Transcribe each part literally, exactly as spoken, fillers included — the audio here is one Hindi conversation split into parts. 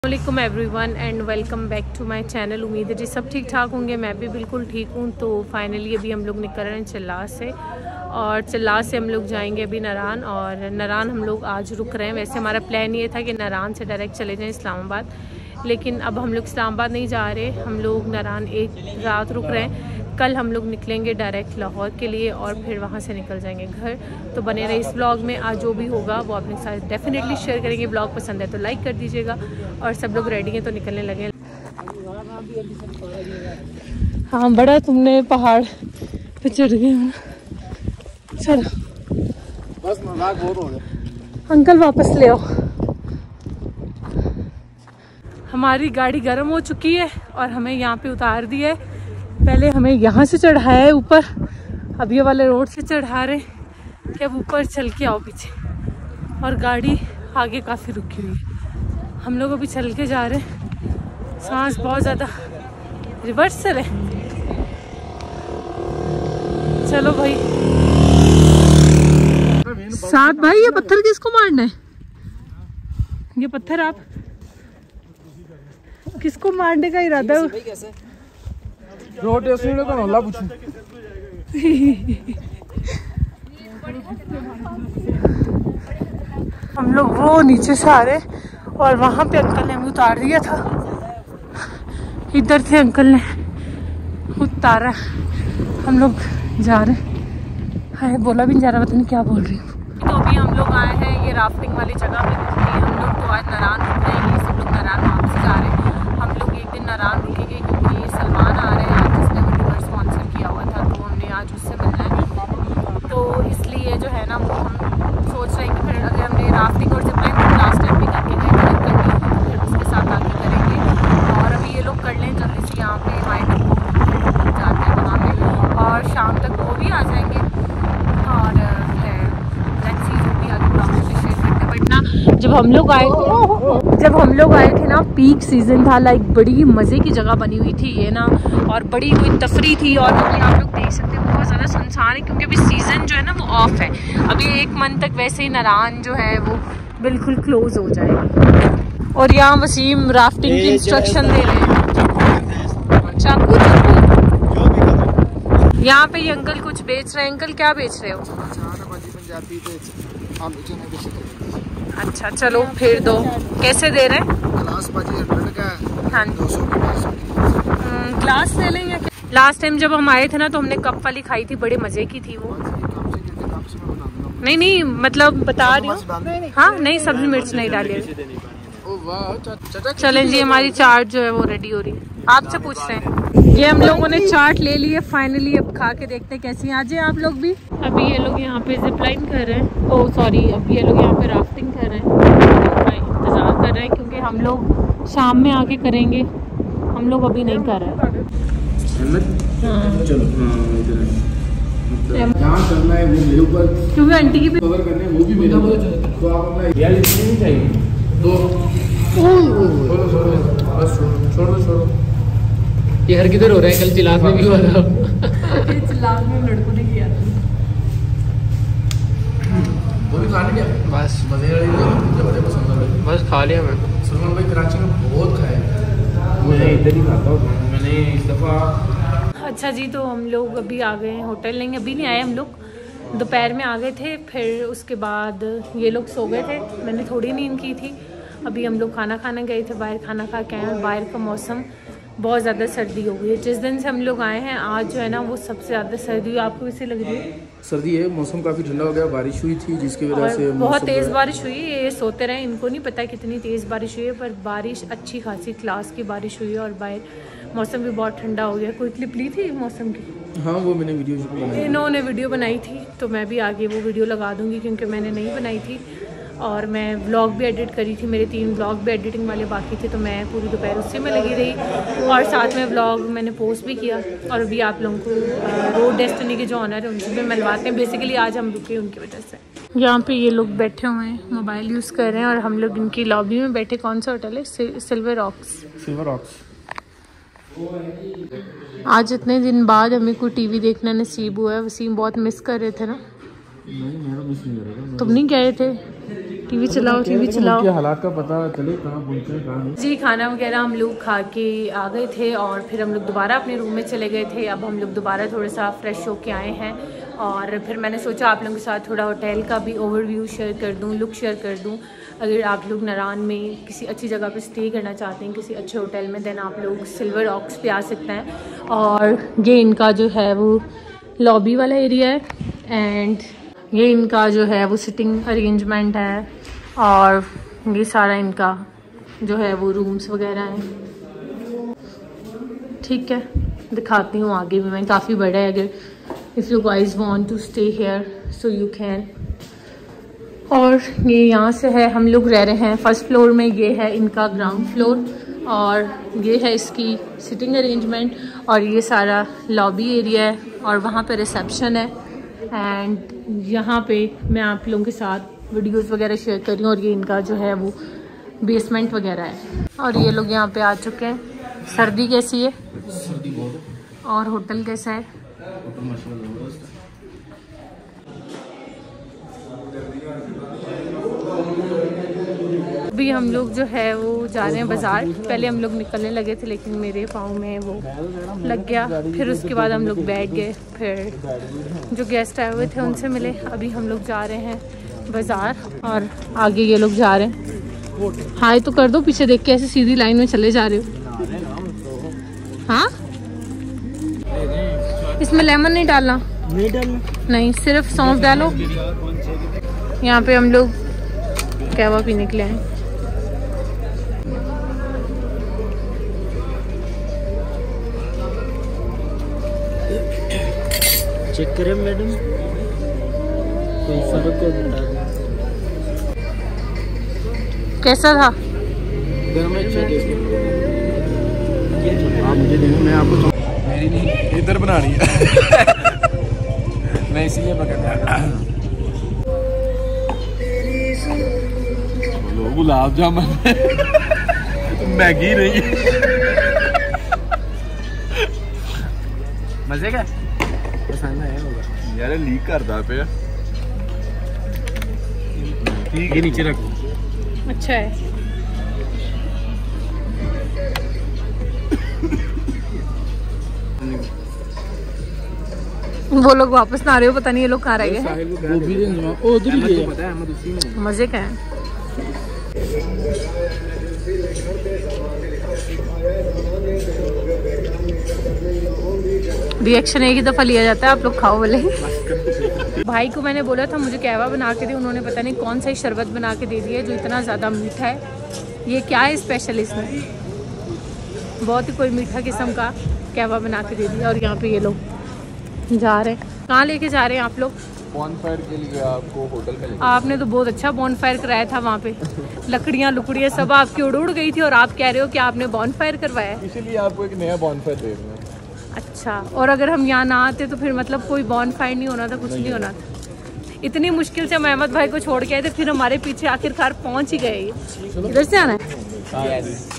अस्सलामुअलैकुम everyone and welcome back to my channel. उम्मीद है जी सब ठीक ठाक होंगे। मैं भी बिल्कुल ठीक हूँ। तो फाइनली अभी हम लोग निकल रहे हैं चिल्ला से, और चिल्ला से हम लोग जाएंगे अभी नारान, और नारान हम लोग आज रुक रहे हैं। वैसे हमारा प्लान ये था कि नारान से डायरेक्ट चले जाएं इस्लामाबाद, लेकिन अब हम लोग इस्लामाबाद नहीं जा रहे, हम लोग नारान एक रात रुक रहे हैं। कल हम लोग निकलेंगे डायरेक्ट लाहौर के लिए और फिर वहाँ से निकल जाएंगे घर। तो बने रहे इस ब्लॉग में, आज जो भी होगा वो अपने साथ डेफिनेटली शेयर करेंगे। ब्लॉग पसंद है तो लाइक कर दीजिएगा, और सब लोग रेडी हैं तो निकलने लगे। हाँ बड़ा तुमने पहाड़ पे चढ़ गए। चलो बस मजाक बहुत हो गया। अंकल वापस ले आओ। हमारी गाड़ी गर्म हो चुकी है और हमें यहाँ पे उतार दिया है। पहले हमें यहाँ से चढ़ाया है ऊपर, अब ये वाले रोड से चढ़ा रहे हैं कि अब ऊपर चल के आओ पीछे, और गाड़ी आगे काफ़ी रुकी हुई है। हम लोग अभी चल के जा रहे हैं, सांस बहुत ज़्यादा। रिवर्स चले, चलो भाई साथ। भाई ये पत्थर किसको मारना है? ये पत्थर आप किसको मारने का इरादा है? रोड तो नल्ला पूछूं। हम लोग वो नीचे से आ रहे, और वहाँ पे अंकल ने हमें उतार दिया था। इधर से अंकल ने उतारा, हम लोग जा रहे। हाय बोला भी नहीं जा रहा, पता नहीं क्या बोल रही हूँ। तो अभी हम लोग आए हैं ये राफ्टिंग वाली जगह पे। हम लोग तो आज नारान रुक रहे हैं, सब लोग नारान वापस जा रहे हैं। हम लोग एक दिन नारान रुकेंगे क्योंकि सलमान आ रहे हैं, जिसने वीडियो स्पॉन्सर किया हुआ था, तो हमने आज उससे मिलना है। तो इसलिए जो है ना वो हम सोच रहे हैं कि फिर अगर हमने राफ्टिंग और जिपलाइन तो लास्ट टाइम भी करके गए थे, करनी है तो फिर उसके साथ आगे करेंगे। और अभी ये लोग कर लें जल्दी से, यहाँ पे वाइट जाते हैं वहाँ पे, और शाम तक वो भी आ जाएंगे। और जब हम लोग आए थे जब हम लोग आए थे ना पीक सीजन था, लाइक बड़ी मज़े की जगह बनी हुई थी ये ना, और बड़ी कोई तफरी थी। और अभी आप लोग देख सकते हैं बहुत ज़्यादा सुनसान है, क्योंकि अभी सीज़न जो है ना वो ऑफ है। अभी एक मंथ तक वैसे ही नारान जो है वो बिल्कुल क्लोज हो जाएगा। और यहाँ वसीम राफ्टिंग की इंस्ट्रक्शन दे रहे हैं। चाकू चाकू यहाँ पे ये अंकल कुछ बेच रहे हैं। अंकल क्या बेच रहे हो? अच्छा चलो फिर दो। कैसे दे रहे हैं? हाँ ग्लास ले लें या क्या? लास्ट टाइम जब हम आए थे ना तो हमने कप वाली खाई थी, बड़े मजे की थी वो। नहीं नहीं मतलब बता रही हूँ। हाँ नहीं सब्जी मिर्च नहीं डाली। चलें जी, हमारी चाट जो है वो रेडी हो रही है। आपसे पूछ रहे हैं। ये हम लोगों ने चाट ले ली है फाइनली, अब खा के देखते हैं कैसी। आ जाए आप लोग भी। अभी ये लोग यहाँ पे जिपलाइन कर रहे हैं, ओ सॉरी अब ये लोग यहाँ पे राफ्टिंग कर रहे हैं। इंतज़ार कर रहे हैं क्योंकि हम लोग शाम में आके करेंगे, हम लोग अभी नहीं कर रहे हैं। चलना है वो मेरे ऊपर, क्योंकि आंटी की भी कवर करने वो भी मेरे ऊपर। तो आप अपना यार इतनी नहीं चाहिए दो। छोड़ो छोड़ो बस छोड़ो छोड़ो। ये हर किधर हो रहा है? कल चिलास में भी हुआ था। चिल्लास में लड़कों ने किया था। वो भी खा लिया बस, मजे वाली मुझे बड़े पसंद है। बस खा लिया मैं। सलमान भाई कराची में बहुत खाया, मैं इधर ही खाता हूँ। मैंने इस दफ़ा। अच्छा जी, तो हम लोग अभी आ गए हैं होटल। नहीं अभी नहीं आए, हम लोग दोपहर में आ गए थे, फिर उसके बाद ये लोग सो गए थे, मैंने थोड़ी नींद की थी। अभी हम लोग खाना खाने गए थे, बाहर खाना खा के आए। बाहर का मौसम बहुत ज़्यादा सर्दी हो गई है। जिस दिन से हम लोग आए हैं आज जो है ना वो सबसे ज़्यादा सर्दी हुई। आपको कैसे लग रही है? सर्दी है, मौसम काफ़ी ठंडा हो गया, बारिश हुई थी जिसकी वजह से बहुत तेज़ बारिश हुई। ये सोते रहे, इनको नहीं पता कितनी तेज़ बारिश हुई है, पर बारिश अच्छी खासी क्लास की बारिश हुई है। और बाहर मौसम भी बहुत ठंडा हो गया। कोई क्लिप ली थी मौसम की? हाँ वो मैंने वीडियो बनाई, इन्होंने वीडियो बनाई थी, तो मैं भी आगे वो वीडियो लगा दूँगी क्योंकि मैंने नहीं बनाई थी। और मैं व्लॉग भी एडिट करी थी, मेरे तीन व्लॉग भी एडिटिंग वाले बाकी थे, तो मैं पूरी दोपहर उससे में लगी रही। और साथ में व्लॉग मैंने पोस्ट भी किया। और अभी आप लोगों को रोड डेस्टिनी के जो ऑनर है उनसे भी मिलवाते हैं। बेसिकली आज हम रुके उनकी वजह से। यहाँ पे ये लोग बैठे हुए हैं, मोबाइल यूज़ कर रहे हैं, और हम लोग इनकी लॉबी में बैठे। कौन सा होटल है? Silver rocks. Silver rocks. आज इतने दिन बाद हमें कोई टीवी देखना नसीब हुआ है। वसीम बहुत मिस कर रहे थे ना? नहीं, मैं तो मिस नहीं कर रहा था। तुम नहीं गए थे? टीवी चलाओ टीवी चलाओ, हालात का पता चले कहाँ पहुँचे कहाँ नहीं। जी खाना वगैरह हम लोग खा के आ गए थे और फिर हम लोग दोबारा अपने रूम में चले गए थे। अब हम लोग दोबारा थोड़ा सा फ्रेश होके आए हैं और फिर मैंने सोचा आप लोगों के साथ थोड़ा होटल का भी ओवरव्यू शेयर कर दूँ, लुक शेयर कर दूँ। अगर आप लोग नारान में किसी अच्छी जगह पे स्टे करना चाहते हैं किसी अच्छे होटल में, देन आप लोग सिल्वर ऑक्स पे आ सकते हैं। और ये इनका जो है वो लॉबी वाला एरिया है एंड ये इनका जो है वो सिटिंग अरेंजमेंट है और ये सारा इनका जो है वो रूम्स वगैरह हैं। ठीक है, दिखाती हूँ आगे भी मैं, काफ़ी बड़ा है। अगर if you guys want to stay here so you can. और ये यहाँ से है, हम लोग रह रहे हैं फर्स्ट फ्लोर में, ये है इनका ग्राउंड फ्लोर और ये है इसकी सिटिंग अरेंजमेंट और ये सारा लॉबी एरिया है और वहाँ पे रिसेप्शन है एंड यहाँ पे मैं आप लोगों के साथ वीडियोस वगैरह शेयर कर रही हूँ। और ये इनका जो है वो बेसमेंट वगैरह है और ये लोग यहाँ पे आ चुके हैं। सर्दी कैसी है? सर्दी बहुत है। और होटल कैसा है? अभी हम लोग जो है वो जा रहे हैं बाज़ार। पहले हम लोग निकलने लगे थे लेकिन मेरे पाँव में वो लग गया, फिर उसके बाद हम लोग बैठ गए, फिर जो गेस्ट आए हुए थे उनसे मिले। अभी हम लोग जा रहे हैं बाज़ार और आगे ये लोग जा रहे हैं। हाय तो कर दो, पीछे देख के ऐसे सीधी लाइन में चले जा रहे हो। हाँ, इसमें लेमन नहीं डालना? नहीं डालना, नहीं, सिर्फ सौंफ डालो। यहाँ पे हम लोग कहवा पीने के लिए आए। चेक करें मैडम, कोई फर्क को बता दें। कैसा था? गर्म है, अच्छा टेस्ट है। आप मुझे देना, मैं आपको मेरी नहीं इधर बनानी है। मैं इसीलिए पकड़ना। गुलाब जामुन मैगी नहीं। मजे का पसंद आया होगा यार, लीक करता पे। ठीक है, नीचे रखो। अच्छा है। वो लोग वापस ना आ रहे हो, पता नहीं ये लोग कहाँ रह गए। मजे का है। रिएक्शन एक ही दफ़ा लिया जाता है, आप लोग खाओ बोले। भाई को मैंने बोला था मुझे कहवा बना के दे, उन्होंने पता नहीं कौन सा ही शरबत बना के दे दिया जो इतना ज़्यादा मीठा है। ये क्या है स्पेशल इसमें? बहुत ही कोई मीठा किस्म का कहवा बना के दे दिया। और यहाँ पे ये लोग जा रहे हैं। कहाँ लेके जा रहे हैं आप लोग? बॉनफायर के लिए आपको होटल में। आपने तो बहुत अच्छा बॉनफायर कराया था वहाँ पे। लकड़ियाँ लुकड़ियाँ सब आपकी उड़ उड़ गई थी और आप कह रहे हो कि आपने बॉनफायर करवाया। इसीलिए आपको एक नया बॉनफायर दे रहे हैं। अच्छा, और अगर हम यहाँ ना आते तो फिर मतलब कोई बॉनफायर नहीं होना था, कुछ नहीं, नहीं होना था। इतनी मुश्किल से हम अहमद भाई को छोड़ के आए थे, फिर हमारे पीछे आखिरकार पहुँच ही गए। इधर से आना है।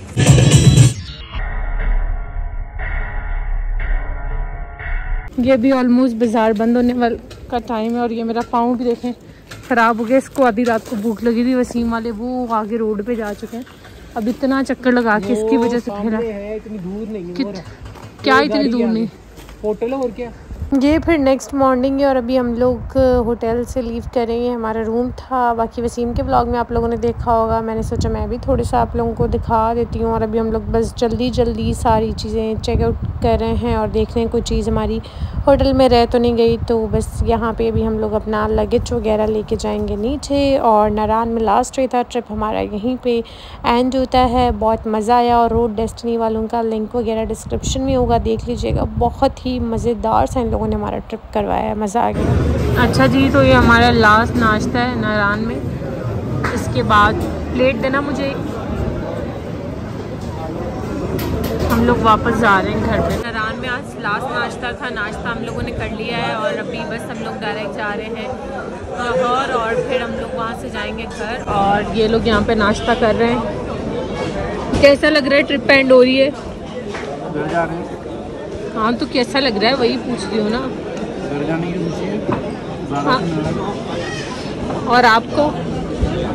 ये भी ऑलमोस्ट बाज़ार बंद होने वाला का टाइम है और ये मेरा पाँव भी देखें ख़राब हो गया। इसको आधी रात को भूख लगी थी, वसीम वाले वो आगे रोड पे जा चुके हैं। अब इतना चक्कर लगा के इसकी वजह से फिर इतनी दूर नहीं है। क्या इतनी दूर नहीं, होटल और क्या। ये फिर नेक्स्ट मॉर्निंग है और अभी हम लोग होटल से लीव करेंगे। हमारा रूम था, बाकी वसीम के ब्लॉग में आप लोगों ने देखा होगा। मैंने सोचा मैं भी थोड़ा सा आप लोगों को दिखा देती हूँ। और अभी हम लोग बस जल्दी जल्दी सारी चीज़ें चेकआउट कर रहे हैं और देख रहे हैं कोई चीज़ हमारी होटल में रह तो नहीं गई। तो बस यहाँ पे अभी हम लोग अपना लगेज वगैरह लेके जाएंगे नीचे। और नारान में लास्ट डे था, ट्रिप हमारा यहीं पे एंड होता है। बहुत मज़ा आया और रोड डेस्टिनी वालों का लिंक वगैरह डिस्क्रिप्शन में होगा, देख लीजिएगा। बहुत ही मज़ेदार सा इन लोगों ने हमारा ट्रिप करवाया है, मज़ा आ गया। अच्छा जी, तो ये हमारा लास्ट नाश्ता है नारान में। इसके बाद प्लेट देना मुझे। हम लोग वापस जा रहे हैं घर पे। नारान में आज लास्ट नाश्ता था, नाश्ता हम लोगों ने कर लिया है और अभी बस हम लोग डायरेक्ट जा रहे हैं और और फिर हम लोग वहाँ से जाएंगे घर। और ये लोग यहाँ पे नाश्ता कर रहे हैं। कैसा लग रहा है? ट्रिप एंड हो रही है। जा रहे हैं। हाँ, तो कैसा लग रहा है वही पूछ रही हूँ ना। घर जाने की खुशी है। हाँ। और आपको?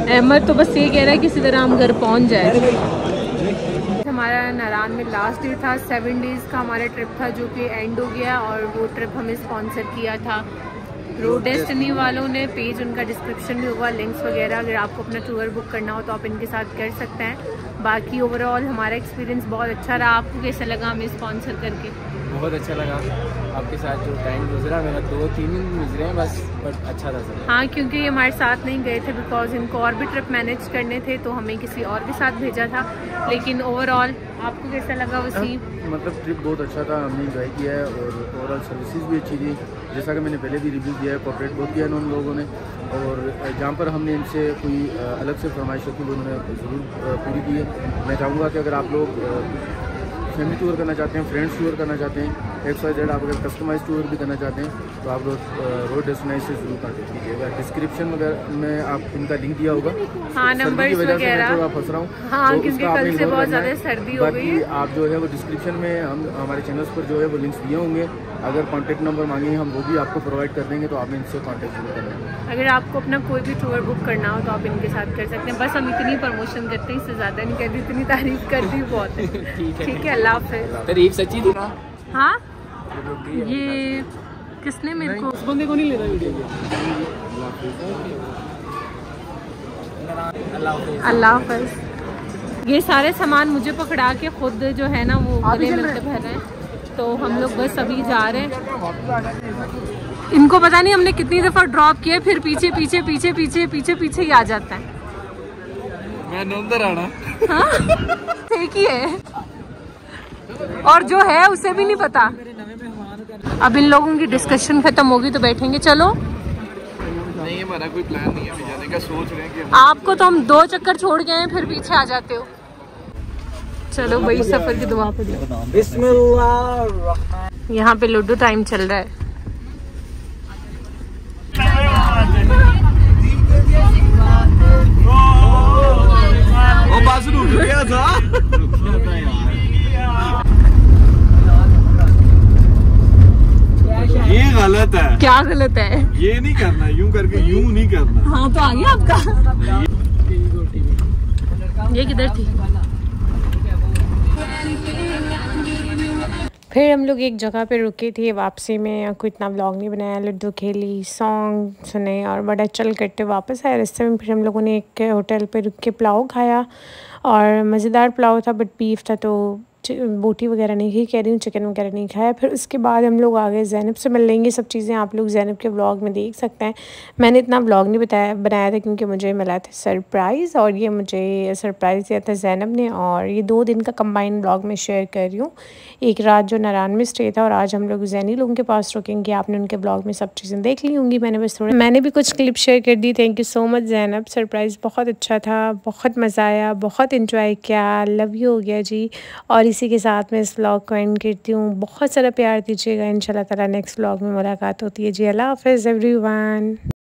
अहमद तो बस ये कह रहा है किसी तरह हम घर पहुंच जाए। हमारा नारायण में लास्ट डे था, सेवन डेज़ का हमारा ट्रिप था जो कि एंड हो गया। और वो ट्रिप हमें स्पॉन्सर किया था रोड डेस्टिनी वालों ने। पेज उनका डिस्क्रिप्शन में होगा, लिंक्स वगैरह। अगर आपको अपना टूर बुक करना हो तो आप इनके साथ कर सकते हैं। बाकी ओवरऑल हमारा एक्सपीरियंस बहुत अच्छा रहा। आपको कैसा लगा हमें स्पॉन्सर करके? बहुत अच्छा लगा आपके साथ जो टाइम गुजरा, मेरा दो तीन दिन गुजरे हैं बस, बट अच्छा था सर। हाँ, क्योंकि ये हमारे साथ नहीं गए थे बिकॉज इनको और भी ट्रिप मैनेज करने थे, तो हमें किसी और के साथ भेजा था। लेकिन ओवरऑल आपको कैसा लगा वसीम? मतलब ट्रिप बहुत अच्छा था, हमने इंजॉय किया है और ओवरऑल सर्विसेज भी अच्छी थी। जैसा कि मैंने पहले भी रिव्यू दिया है, कोऑपरेट बहुत किया है उन लोगों ने। और जहाँ पर हमने इनसे कोई अलग से फरमाइश होती है वो उन्होंने ज़रूर पूरी की है। मैं चाहूँगा कि अगर आप लोग फैमिली टूर करना चाहते हैं, फ्रेंड्स टूर करना चाहते हैं, एक्स वाई जेड आप अगर कस्टमाइज टूर भी करना चाहते हैं तो आप लोग रोड डेस्टिनेशन से जरूर कॉन्टेक्ट कीजिएगा। डिस्क्रिप्शन वगैरह में आप इनका लिंक दिया होगा। हाँ, नंबर वगैरह थोड़ा फंस रहा हूँ। हाँ, तो क्योंकि कल से बहुत ज़्यादा सर्दी हो गई है। आप जो है वो डिस्क्रिप्शन में हम हमारे चैनल्स पर जो है वो लिंक्स दिए होंगे। अगर कॉन्टैक्ट नंबर मांगेंगे हम वो भी आपको प्रोवाइड कर देंगे, तो आपने इनसे कॉन्टैक्ट जरूर करना। अगर आपको अपना कोई भी टूर बुक करना हो तो आप इनके साथ कर सकते हैं। बस हम इतनी प्रमोशन करते हैं, इससे ज़्यादा नहीं करते। इतनी तारीफ करती बहुत है। ठीक है, अल्लाह हाफ़िज़। तारीफ सच्ची थी ना? हाँ, ये किसने मेरे को उस बंदे को नहीं लेना वीडियो में। अल्लाह हाफ़िज़। ये सारे सामान मुझे पकड़ा के खुद जो है ना वो गले मिलते भर रहे हैं। तो हम लोग बस अभी जा रहे हैं। इनको पता नहीं हमने कितनी दफ़ा ड्रॉप किया, फिर पीछे पीछे पीछे पीछे पीछे पीछे ही आ जाता है। मैं नंदर आना हाँ, ठीक ही है। और जो है उसे भी नहीं पता। अब इन लोगों की डिस्कशन खत्म होगी तो बैठेंगे। चलो, नहीं हमारा कोई प्लान नहीं है जाने का, सोच रहे हैं कि आपको तो हम दो चक्कर छोड़ गए हैं, फिर पीछे आ जाते हो। चलो भाई, सफर की दुआ पढ़िए। बिस्मिल्लाह। यहाँ पे लूडो टाइम चल रहा है। वो बस रुक गया था। ये गलत है। क्या गलत है? ये नहीं करना, यूं करके यूं नहीं करना। हाँ, तो आ गया आपका। ये किधर थी? फिर हम लोग एक जगह पे रुके थे वापसी में। कोई इतना व्लॉग नहीं बनाया, लूडो खेली, सॉन्ग सुने और बड़ा चल करते वापस आए। रास्ते में फिर हम लोगों ने एक होटल पे रुक के पुलाव खाया और मज़ेदार पुलाव था, बट बीफ था तो बोटी वगैरह नहीं खाई, कह रही हूँ चिकन वगैरह नहीं खाया। फिर उसके बाद हम लोग आ गए ज़ैनब से मिल लेंगे। सब चीज़ें आप लोग ज़ैनब के व्लॉग में देख सकते हैं। मैंने इतना व्लॉग नहीं बताया बनाया था क्योंकि मुझे मिला था सरप्राइज़, और ये मुझे सरप्राइज़ दिया था ज़ैनब ने। और ये दो दिन का कंबाइन व्लॉग में शेयर कर रही हूँ। एक रात जो नारायण में स्टे था और आज हम लोग ज़ैनी लोगों के पास रुकेंगे। आपने उनके ब्लॉग में सब चीज़ें देख ली होंगी। मैंने बस थोड़ा मैंने भी कुछ क्लिप शेयर कर दी। Thank you so much Zainab, surprise बहुत अच्छा था, बहुत मज़ा आया, बहुत इंजॉय किया। लव यू हो गया जी। और इसी के साथ मैं इस व्लॉग को एंड करती हूँ। बहुत सारा प्यार दीजिएगा। इंशाल्लाह ताला नेक्स्ट व्लॉग में मुलाकात होती है जी। अल्लाह हाफ़िज़ एवरीवन।